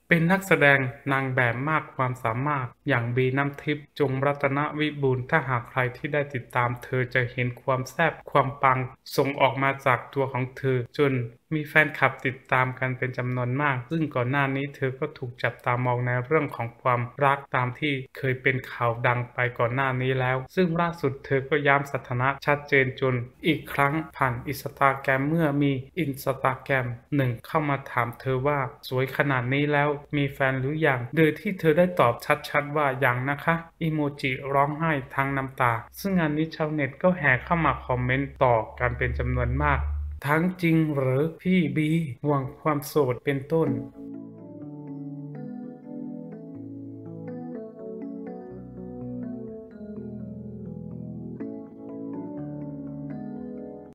เป็นนักแสดงนางแบบมากความสามารถอย่างบีน้ำทิพย์จงรัตนวิบูลย์ถ้าหากใครที่ได้ติดตามเธอจะเห็นความแซ่บความปังส่งออกมาจากตัวของเธอจนมีแฟนคลับติดตามกันเป็นจำนวนมากซึ่งก่อนหน้านี้เธอก็ถูกจับตามองในเรื่องของความรักตามที่เคยเป็นข่าวดังไปก่อนหน้านี้แล้วซึ่งล่าสุดเธอก็ย้ำสถานะชัดเจนจนอีกครั้งผ่านอินสตาแกรมเมื่อมีอินสตาแกรมหนึ่งเข้ามาถามเธอว่าสวยขนาดนี้แล้วมีแฟนหรือยังโดยที่เธอได้ตอบชัดๆว่ายังนะคะอีโมจิร้องไห้ทั้งน้ำตาซึ่งงานนี้ชาวเน็ตก็แห่เข้ามาคอมเมนต์ต่อกันเป็นจำนวนมากทั้งจริงหรือพี่บีห่วงความโสดเป็นต้น